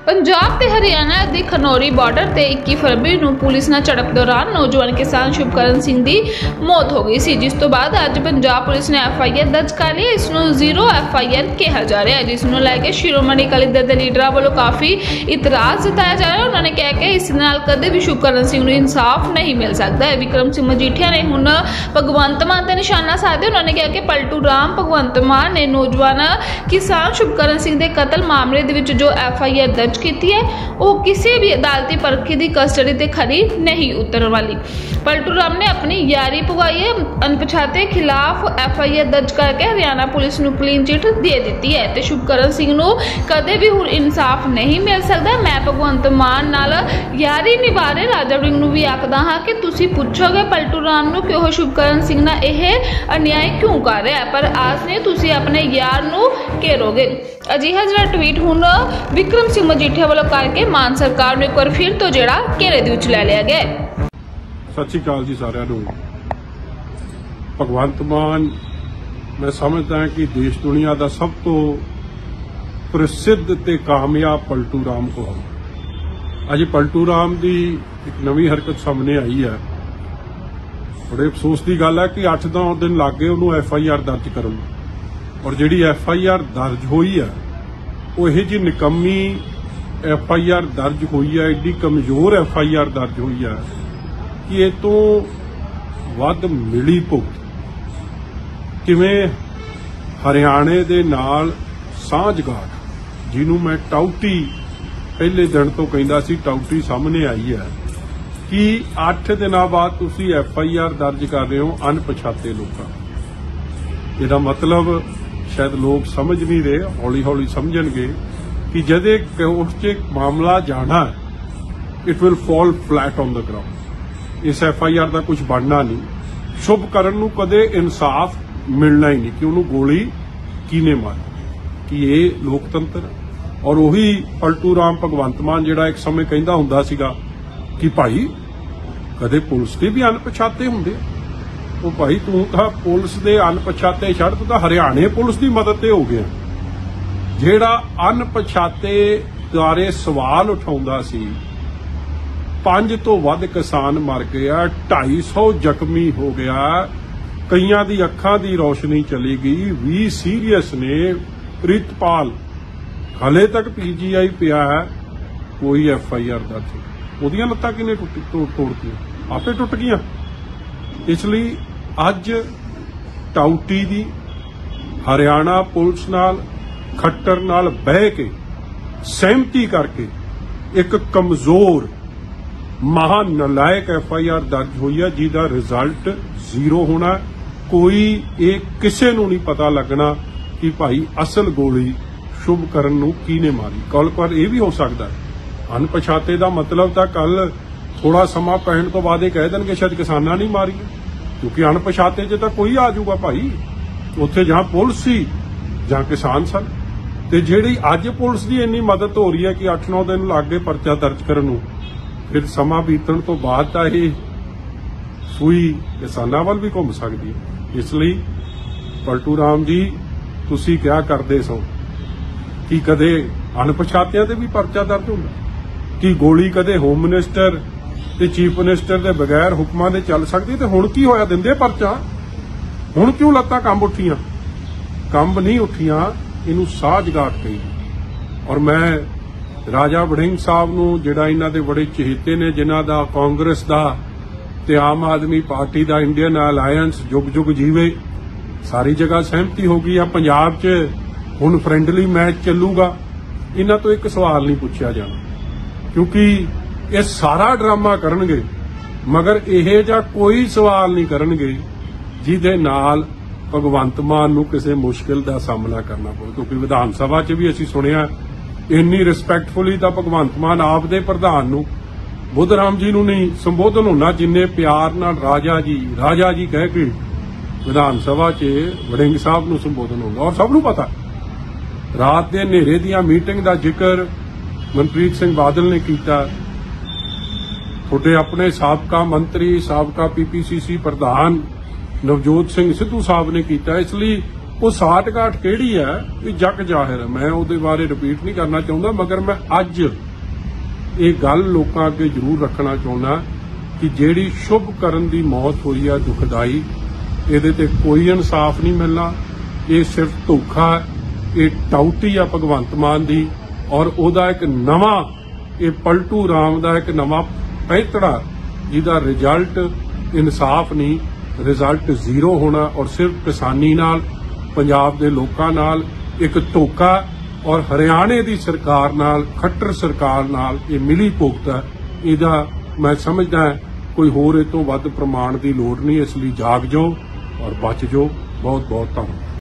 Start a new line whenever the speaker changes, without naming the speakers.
पंजाब ते हरियाणा के खनौरी बॉर्डर ते 21 फरवरी को पुलिस नाल झड़प दौरान नौजवान किसान शुभकरण सिंह की मौत हो गई सी, जिस तो बाद अज पंजाब पुलिस ने FIR दर्ज कर ली। इसनूं जीरो FIR कहा जा रहा है, जिसनूं लैके शिरोमणी अकाली दल के लीडरां वालों काफ़ी इतराज़ जताया जा रहा है। उन्होंने कहा कि इस नाल कदे भी शुभकरण सिंह नूं इंसाफ नहीं मिल सकता है। विक्रम सिंह मजीठिया ने हुण भगवंत मान ते निशाना साधे। उन्होंने कहा कि पलटू राम भगवंत मान ने नौजवान किसान शुभकरण सिंह के कतल मामले दे विच जो FIR दर्ज की है वो किसी भी अदालती परखी की कस्टडी ते खरी नहीं उतरन वाली। पलटू राम ने अपनी यारी पुगाई है। अनपछाते खिलाफ FIR दर्ज करके हरियाणा पुलिस नूं क्लीन चिट दे दी है ते शुभकरण सिंह नूं कदे भी हुण इंसाफ नहीं मिल सकता। मैं भगवंत मान नाल यारी निभा रहे राजा वड़िंग नूं भी आखदा हां कि तुसीं पुछोगे पलटू राम नूं कि ओह शुभकरण सिंह नाल यह अन्याय क्यों कर रहा है, पर आस ने तुसीं अपने यार नूं घेरोगे। अजिहा जिहड़ा ट्वीट हुण विक्रम सिंह मजीठिया वालों करके मान सरकार नूं एक बार फिर तो जिहड़ा घेरे दे विच लै लिया गया।
सत श्री अकाल जी सारिਆਂ ਨੂੰ। भगवंत मान मैं समझदा हां कि देश दुनिया का सब तो प्रसिद्ध ते कामयाब पलटू राम को अज पलटू राम की एक नवी हरकत सामने आई है। बड़े अफसोस की गल है कि 8-9 दिन लग गए उन्होंने FIR दर्ज करन नूं, और जिहड़ी FIR दर्ज हुई है वो यह जी निकम्मी FIR दर्ज हुई है, एडी कमजोर FIR दर्ज हुई है कि ये तो वध मिली भुगत किवें हरियाणे दे नाल सांझगाठ जिन्हों मैं टाउटी पहले दिन तो कहता सी टाउटी सामने आई है कि 8 दिनों बाद तुसी FIR दर्ज कर रहे हो अनपछाते लोगों। इसका मतलब शायद लोग समझ नहीं रहे, हौली हौली समझणगे कि जदे कोर्ट च मामला जाना है it will fall flat on the ground. इस FIR का कुछ बनना नहीं। शुभकरण नूं कदे इंसाफ मिलना ही नहीं कि उन्होंने गोली कीने मारी, कि ये लोकतंत्र। और उही पलटू राम भगवंत मान जिहड़ा एक समय कहंदा हुंदा सीगा कि भाई कदे पुलिस के भी अनपछाते हुंदे, वो भाई तू तो पुलिस दे अनपछाते छड़, तू तो हरियाणे पुलिस की मदद ते हो गया। जिहड़ा अनपछाते बारे सवाल उठाउंदा सी, 5 तो वध किसान मर गया, 250 जख्मी हो गया, कईयां दी अखां दी रोशनी चली गई, 20 सीरीयस ने। प्रीतपाल हले तक PGI पिया है, कोई FIR दर्ज। ओदियां लत्तां किने तोड़तियां, आपे टुट गईयां। इसलिए अज टाउटी दी हरियाणा पुलिस नाल खट्टर नाल बह के सहमति करके एक कमजोर महानलायक FIR दर्ज हुई है, जिसका रिजल्ट 0 होना। कोई एक किसे नूं नहीं पता लगना कि भाई असल गोली शुभकरण नूं कीने मारी। कल पर यह भी हो सकता है अनपछाते का मतलब तो कल थोड़ा समा पैण तो बाद कह देंगे शायद किसाना नहीं मारी, क्योंकि अनपछाते च तो कोई आ जाऊगा भाई उत्थे जहां पुलिस सी जहां किसान सन। ते जिहड़ी अज पुलिस की इन्नी मदद हो रही है कि 8-9 दिन लग गए परचा दर्ज करन नूं, फिर समा बीतण तो बाद तां इह सूई किसानां वल भी घुम सकदी है। इसलिए पलटू राम जी तुसीं क्या करदे सो कि कदे अनपछातियां ते भी परचा दर्ज हुंदा, कि गोली कदे होम मिनिस्टर ते चीफ मिनिस्टर दे बगैर हुक्मां दे चल सकदी, ते हुण की होया दिंदे परचा। हुण क्यों लत्तां कंब उठियां? कंब नहीं उठियां, इनू साझगाठ कही। और मैं राजा वड़िंग साहब नूं जिहड़ा इन्हां दे बड़े चहेते ने, जिन्हां दा कांग्रेस दा ते आम आदमी पार्टी दा इंडियन अलायंस जुग जुग जीवे, सारी जगह सहमति हो गई है। पंजाब च हुण फ्रेंडली मैच चलूगा, इन्हां तो एक सवाल नहीं पूछा जाना, क्योंकि ये सारा ड्रामा करनगे मगर इह जा कोई सवाल नहीं करनगे जिहदे नाल भगवंत मान नूं किसी मुश्किल का सामना करना पवे। क्योंकि विधान सभा च भी असीं सुनिया इन्नी रिस्पैक्टफुली तां भगवंत मान आप दे प्रधान नूं बुद्ध राम जी नूं नहीं संबोधन होना, जिन्ने प्यार नाल राजा जी कह के विधान सभा च वड़िंग साहब नूं संबोधन होगा। और सब नूं पता रात के हनेरे दियां मीटिंग का जिक्र मनप्रीत सिंह बादल ने किया, थोड़े अपने साबका मंत्री साबका PPCC प्रधान नवजोत सिंह सिद्धू साहब ने किया। इसलिए ਉਹ ਸਾਠਗਾਠ ਕਿਹੜੀ ਹੈ ਇਹ ਜਗ ਜ਼ਾਹਿਰ ਹੈ। ਮੈਂ ਉਹਦੇ ਬਾਰੇ ਰਿਪੀਟ ਨਹੀਂ ਕਰਨਾ ਚਾਹੁੰਦਾ, ਮਗਰ ਮੈਂ ਅੱਜ ਇਹ ਗੱਲ ਲੋਕਾਂ ਅੱਗੇ ਜ਼ਰੂਰ ਰੱਖਣਾ ਚਾਹੁੰਦਾ ਕਿ ਜਿਹੜੀ ਸ਼ੁਭ ਕਰਨ ਦੀ ਮੌਤ ਹੋਈ ਹੈ ਦੁਖਦਾਈ, ਇਹਦੇ ਤੇ ਕੋਈ ਇਨਸਾਫ ਨਹੀਂ ਮਿਲਣਾ। ਇਹ ਸਿਰਫ ਧੋਖਾ ਹੈ, ਇਹ ਟਾਊਟੀ ਆ ਭਗਵੰਤ ਮਾਨ ਦੀ, ਔਰ ਉਹਦਾ ਇੱਕ ਨਵਾਂ ਇਹ ਪਲਟੂ ਰਾਮ ਦਾ ਇੱਕ ਨਵਾਂ ਪੈਂਤੜਾ, ਜਿਹਦਾ ਰਿਜ਼ਲਟ ਇਨਸਾਫ ਨਹੀਂ, ਰਿਜ਼ਲਟ ਜ਼ੀਰੋ ਹੋਣਾ। ਔਰ ਸਿਰਫ ਕਿਸਾਨੀ ਨਾਲ, ਪੰਜਾਬ ਦੇ ਲੋਕਾਂ ਨਾਲ ਇੱਕ ਧੋਖਾ, ਔਰ ਹਰਿਆਣੇ ਦੀ ਸਰਕਾਰ ਨਾਲ, ਖੱਟਰ ਸਰਕਾਰ ਨਾਲ ਇਹ ਮਿਲੀ ਭੁਗਤ ਹੈ। ਇਹਦਾ ਮੈਂ ਸਮਝਦਾ ਕੋਈ ਹੋਰ ਇਹ ਤੋਂ ਵੱਧ ਪ੍ਰਮਾਣ ਦੀ ਲੋੜ ਨਹੀਂ। ਇਸ ਲਈ ਜਾਗ ਜਾਓ ਔਰ ਬਚ ਜਾਓ। ਬਹੁਤ ਬਹੁਤ ਧੰਨਵਾਦ।